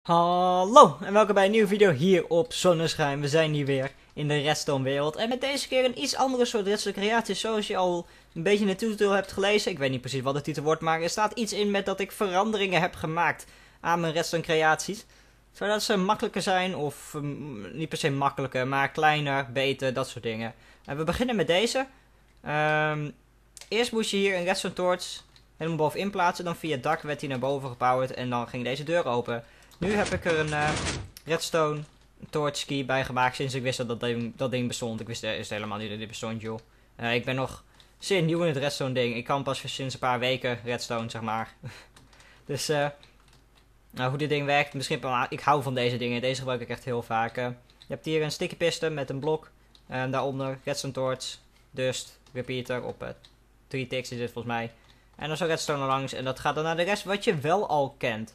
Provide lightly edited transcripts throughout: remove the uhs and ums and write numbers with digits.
Hallo en welkom bij een nieuwe video hier op Zonneschijn. We zijn hier weer in de redstone wereld. En met deze keer een iets andere soort redstone creatie. Zoals je al een beetje in de titel hebt gelezen. Ik weet niet precies wat de titel wordt, maar er staat iets in met dat ik veranderingen heb gemaakt aan mijn redstone creaties. Zodat ze makkelijker zijn of niet per se makkelijker, maar kleiner, beter, dat soort dingen. En we beginnen met deze. Eerst moest je hier een redstone torch helemaal bovenin plaatsen. Dan via het dak werd hij naar boven gepowerd en dan ging deze deur open. Nu heb ik er een redstone torch key bij gemaakt sinds ik wist dat dat ding bestond. Ik wist eerst helemaal niet dat dit bestond, joh. Ik ben nog zeer nieuw in het redstone ding. Ik kan pas sinds een paar weken redstone, zeg maar. Dus, nou, hoe dit ding werkt, misschien, ik hou van deze dingen. Deze gebruik ik echt heel vaak. Je hebt hier een sticky piston met een blok. Daaronder redstone torch, dust, repeater op 3 ticks is dit volgens mij. En dan zo redstone er langs en dat gaat dan naar de rest wat je wel al kent.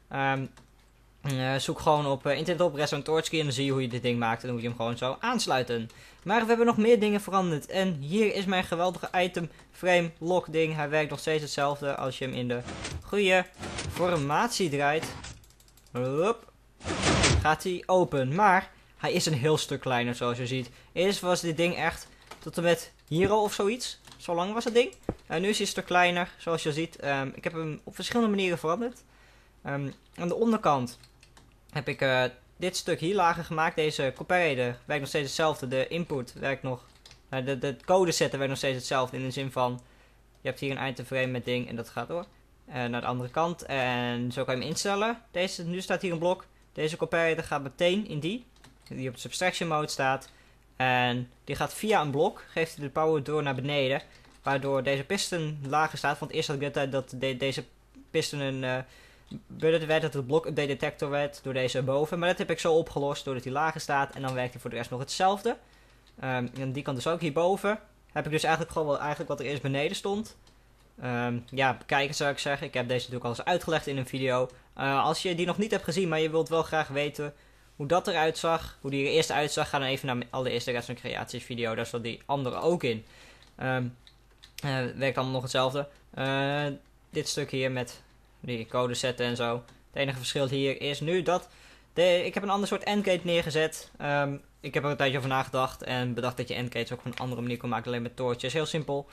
Zoek gewoon op internet op redstone torch key en dan zie je hoe je dit ding maakt en dan moet je hem gewoon zo aansluiten. Maar we hebben nog meer dingen veranderd en hier is mijn geweldige item frame lock ding. Hij werkt nog steeds hetzelfde als je hem in de goede formatie draait. Hop, gaat hij open, maar hij is een heel stuk kleiner zoals je ziet. Eerst was dit ding echt tot en met hier al of zoiets. Zo lang was het ding. Nu is hij een stuk kleiner zoals je ziet. Ik heb hem op verschillende manieren veranderd. Aan de onderkant heb ik dit stuk hier lager gemaakt. Deze copyrider werkt nog steeds hetzelfde. De input werkt nog. De code zetten werkt nog steeds hetzelfde. In de zin van, je hebt hier een item frame met ding en dat gaat door. Naar de andere kant. En zo kan je hem instellen. Nu staat hier een blok. Deze copyrider gaat meteen in die op de subtraction mode staat. En die gaat via een blok. Geeft hij de power door naar beneden. Waardoor deze piston lager staat. Want eerst had ik de tijd dat deze piston een werd dat het blok update detector werd door deze boven. Maar dat heb ik zo opgelost doordat hij lager staat. En dan werkt hij voor de rest nog hetzelfde. En die kan dus ook hierboven. Heb ik dus eigenlijk gewoon wel wat er eerst beneden stond. Ja, bekijken zou ik zeggen. Ik heb deze natuurlijk al eens uitgelegd in een video. Als je die nog niet hebt gezien, maar je wilt wel graag weten hoe dat eruit zag. Hoe die er eerst uitzag. Ga dan even naar mijn allereerste redstone creaties video. Daar staat die andere ook in. Werkt allemaal nog hetzelfde. Dit stuk hier met die code zetten en zo. Het enige verschil hier is nu dat ik heb een ander soort endgate neergezet. Ik heb er een tijdje over nagedacht en bedacht dat je endgates ook op een andere manier kon maken, alleen met torches. Heel simpel.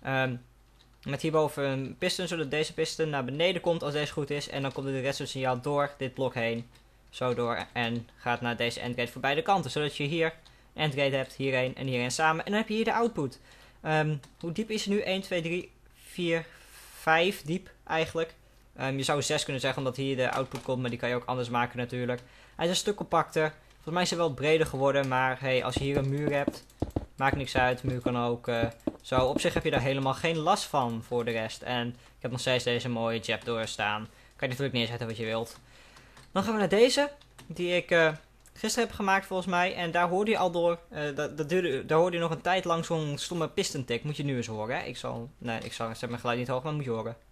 Met hierboven een piston, zodat deze piston naar beneden komt als deze goed is. En dan komt de redstone signaal door dit blok heen. Zo door en gaat naar deze endgate voor beide kanten. Zodat je hier een endgate hebt, hierheen en hierheen samen. En dan heb je hier de output. Hoe diep is hij nu? 1, 2, 3, 4, 5 diep eigenlijk. Je zou 6 kunnen zeggen omdat hier de output komt, maar die kan je ook anders maken natuurlijk. Hij is een stuk compacter. Volgens mij is hij wel breder geworden, maar hey, als je hier een muur hebt, maakt niks uit. De muur kan ook zo. Op zich heb je daar helemaal geen last van voor de rest. En ik heb nog steeds deze mooie jab doorstaan. Kan je natuurlijk neerzetten wat je wilt. Dan gaan we naar deze, die ik gisteren heb gemaakt volgens mij. En daar hoorde je al door, daar hoorde je nog een tijd lang zo'n stomme piston tick. Moet je nu eens horen, hè? Ik zet mijn geluid niet hoog, maar moet je horen.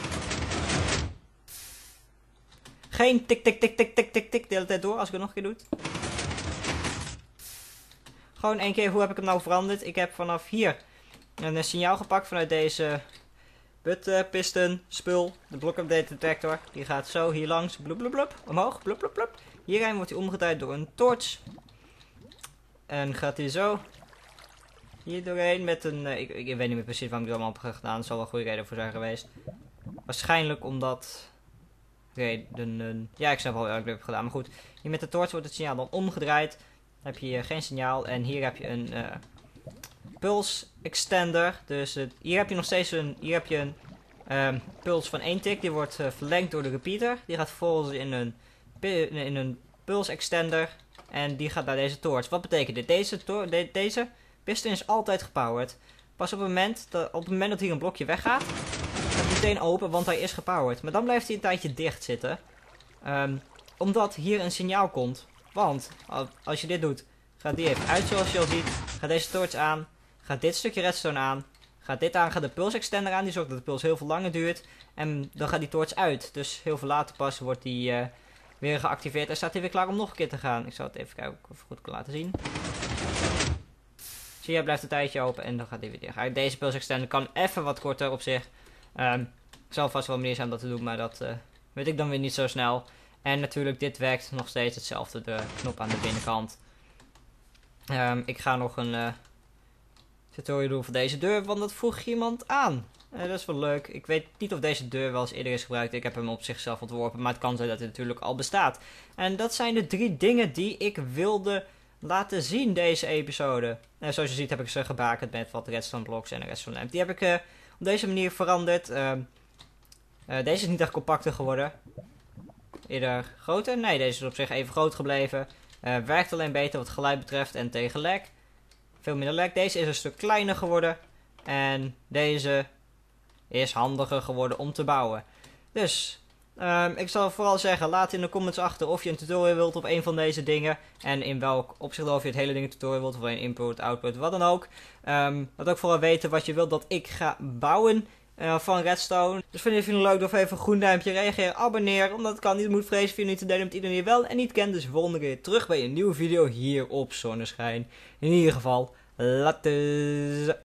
Geen tik tik tik tik tik tik tik de hele tijd door als ik het nog een keer doe. Gewoon één keer, hoe heb ik hem nou veranderd? Ik heb vanaf hier een signaal gepakt vanuit deze piston spul. De block update detector. Die gaat zo hier langs. Bloep bloep bloep. Omhoog. Bloep bloep bloep. Hierin wordt hij omgedraaid door een torch. En gaat hij zo hier doorheen met een... ik weet niet meer precies waarom ik het allemaal heb gedaan. Er zal wel een goede reden voor zijn geweest. Waarschijnlijk omdat... redenen. Ja, ik snap wel wat ik heb gedaan. Maar goed, hier met de torch wordt het signaal dan omgedraaid. Dan heb je hier geen signaal. En hier heb je een pulse extender. Dus hier heb je nog steeds een... Hier heb je een pulse van 1 tick. Die wordt verlengd door de repeater. Die gaat vervolgens in een pulse extender. En die gaat naar deze torch. Wat betekent dit? Deze piston is altijd gepowered. Pas op het moment dat hier een blokje weggaat, gaat hij meteen open, want hij is gepowered. Maar dan blijft hij een tijdje dicht zitten. Omdat hier een signaal komt. Want als je dit doet, gaat die even uit zoals je al ziet. Gaat deze torch aan. Gaat dit stukje redstone aan. Gaat dit aan, gaat de pulse extender aan. Die zorgt dat de pulse heel veel langer duurt. En dan gaat die torch uit. Dus heel veel later pas wordt die weer geactiveerd. En staat hij weer klaar om nog een keer te gaan. Ik zal het even kijken of ik het goed kan laten zien. Zie je, hij blijft een tijdje open en dan gaat hij weer dicht. Deze pulse extender kan even wat korter op zich. Ik zal vast wel meer zijn om dat te doen, maar dat weet ik dan weer niet zo snel. En natuurlijk, dit werkt nog steeds hetzelfde, de knop aan de binnenkant. Ik ga nog een tutorial doen voor deze deur, want dat vroeg iemand aan. Dat is wel leuk. Ik weet niet of deze deur wel eens eerder is gebruikt. Ik heb hem op zichzelf ontworpen, maar het kan zijn dat hij natuurlijk al bestaat. En dat zijn de 3 dingen die ik wilde laten zien deze episode. En zoals je ziet heb ik ze gebakend met wat redstone blocks en een redstone lamp. Die heb ik op deze manier veranderd. Deze is niet echt compacter geworden. Eerder groter. Nee, deze is op zich even groot gebleven. Werkt alleen beter wat geluid betreft en tegen lag. Veel minder lag. Deze is een stuk kleiner geworden. En deze is handiger geworden om te bouwen. Dus ik zal vooral zeggen, laat in de comments achter of je een tutorial wilt op een van deze dingen. En in welk opzicht, of je het hele ding tutorial wilt, of alleen input, output, wat dan ook. Laat ook vooral weten wat je wilt dat ik ga bouwen van redstone. Dus vind je het leuk, doe even een groen duimpje, reageer, abonneer. Omdat het kan niet, moet vrezen voor je niet te delen met iedereen die je wel en niet kent. Dus volgende keer terug bij een nieuwe video hier op Zonneschijn. In ieder geval, later.